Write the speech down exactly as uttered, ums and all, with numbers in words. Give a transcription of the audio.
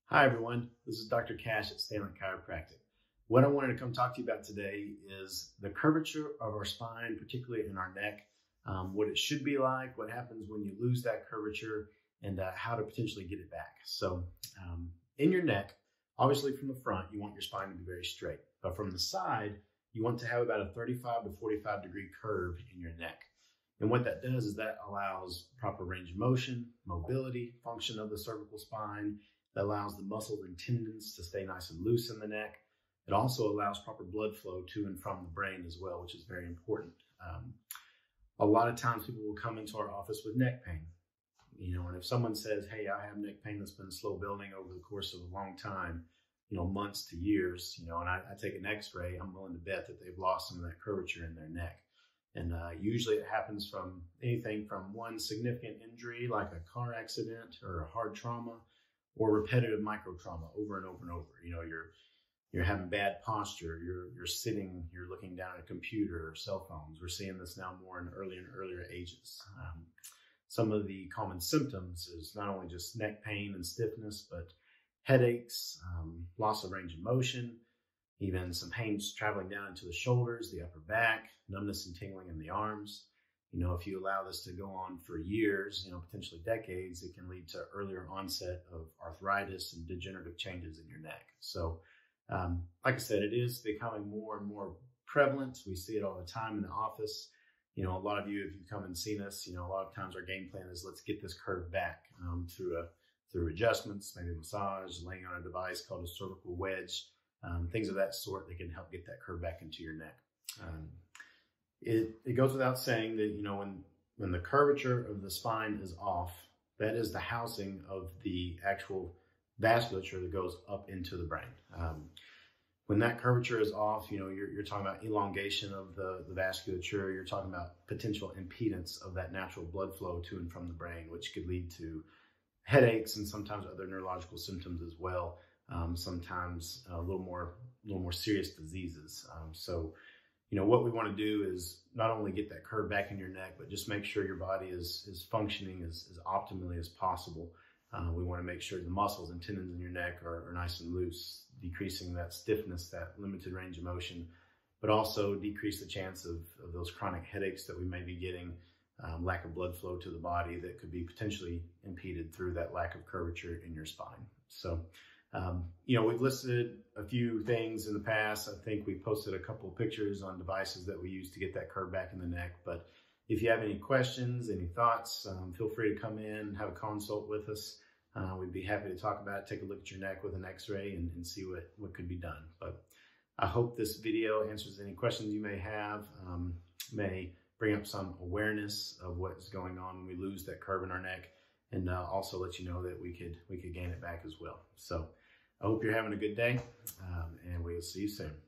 Hi everyone, this is Doctor Cash at Chiropractic. What I wanted to come talk to you about today is the curvature of our spine, particularly in our neck, um, what it should be like, what happens when you lose that curvature, and uh, how to potentially get it back. So um, in your neck, obviously from the front, you want your spine to be very straight, but from the side, you want to have about a thirty-five to forty-five degree curve in your neck. And what that does is that allows proper range of motion, mobility, function of the cervical spine. That allows the muscles and tendons to stay nice and loose in the neck. It also allows proper blood flow to and from the brain as well, which is very important. Um, a lot of times people will come into our office with neck pain. You know, and if someone says, hey, I have neck pain that's been slow building over the course of a long time, you know, months to years, you know, and I, I take an x-ray, I'm willing to bet that they've lost some of that curvature in their neck. And uh, usually it happens from anything from one significant injury, like a car accident or a hard trauma, or repetitive micro trauma over and over and over. You know, you're you're having bad posture, you're you're sitting, you're looking down at a computer or cell phones. We're seeing this now more in earlier and earlier ages. Um, some of the common symptoms is not only just neck pain and stiffness, but headaches, um, loss of range of motion, even some pains traveling down into the shoulders, the upper back, numbness and tingling in the arms. You know, if you allow this to go on for years, you know, potentially decades, it can lead to earlier onset of arthritis and degenerative changes in your neck. So, um, like I said, it is becoming more and more prevalent. We see it all the time in the office. You know, a lot of you, if you've come and seen us, you know, a lot of times our game plan is let's get this curve back um, through a through adjustments, maybe massage, laying on a device called a cervical wedge, um, things of that sort that can help get that curve back into your neck. Um, It, it goes without saying that, you know, when, when the curvature of the spine is off, that is the housing of the actual vasculature that goes up into the brain. Um, when that curvature is off, you know, you're, you're talking about elongation of the, the vasculature, you're talking about potential impedance of that natural blood flow to and from the brain, which could lead to headaches and sometimes other neurological symptoms as well. Um, sometimes a little more, a little more serious diseases. Um, so, You know, what we want to do is not only get that curve back in your neck, but just make sure your body is, is functioning as, as optimally as possible. Uh, we want to make sure the muscles and tendons in your neck are, are nice and loose, decreasing that stiffness, that limited range of motion, but also decrease the chance of, of those chronic headaches that we may be getting, um, lack of blood flow to the body that could be potentially impeded through that lack of curvature in your spine. So, Um, you know, we've listed a few things in the past. I think we posted a couple of pictures on devices that we use to get that curve back in the neck. But if you have any questions, any thoughts, um, feel free to come in, have a consult with us. Uh, we'd be happy to talk about it, take a look at your neck with an x-ray and, and see what, what could be done. But I hope this video answers any questions you may have, um, may bring up some awareness of what's going on when we lose that curve in our neck, and uh, also let you know that we could we could gain it back as well. So I hope you're having a good day, um, and we'll see you soon.